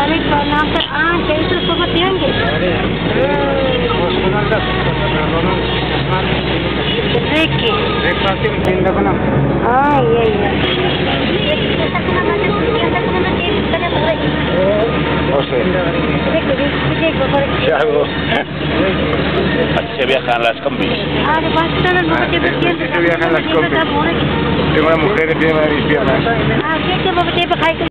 balik ke kayak itu pematian gitu. Reki. Ah iya iya. Ya hago. Así se viajan las combis. Ah, de bastante no te Se viajan las combis. Tengo una mujer que tiene varias piernas. Ah, ¿qué te va a